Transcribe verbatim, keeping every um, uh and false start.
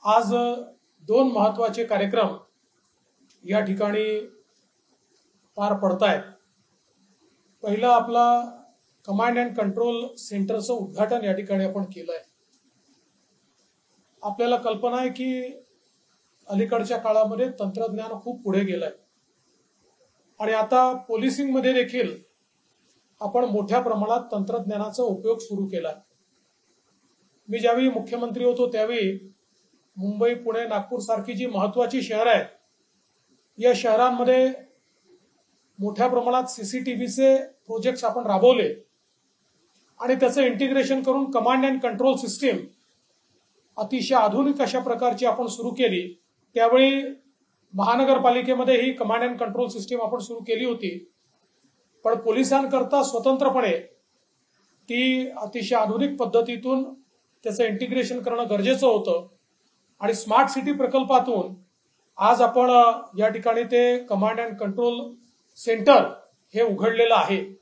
आज दोन महत्त्वाचे कार्यक्रम या ठिकाणी पार पडतायत। पहिला आपला कमांड अँड कंट्रोल सेंटरचं उद्घाटन या ठिकाणी आपण केलंय। आपल्याला कल्पना आहे की अलीकडच्या काळामध्ये तंत्रज्ञान खूप पुढे गेलंय आणि आता पोलिसिंग मध्ये देखील आपण मोठ्या प्रमाणात तंत्रज्ञानाचा उपयोग सुरू केलाय। मी ज्यावेळी मुख्यमंत्री होतो त्यावेळी मुंबई, पुणे, नागपूर सारखी जी महत्त्वाची शहरं आहेत या शहरांमध्ये मोठ्या प्रमाणात सीसीटीव्हीचे प्रोजेक्ट्स आपण राबवले आणि त्याचं इंटिग्रेशन करून कमांड अँड कंट्रोल सिस्टीम अतिशय आधुनिक अशा प्रकारची आपण सुरू केली। त्यावेळी महानगरपालिकेमध्ये ही कमांड अँड कंट्रोल सिस्टीम आपण सुरू केली होती, पण पोलिसांकरता स्वतंत्रपणे ती अतिशय आधुनिक पद्धतीतून त्याचं इंटिग्रेशन करणं गरजेचं होतं आणि स्मार्ट सिटी प्रकल्पातून आज आपण या ठिकाणी ते कमांड अँड कंट्रोल सेंटर हे उघडलेलं आहे।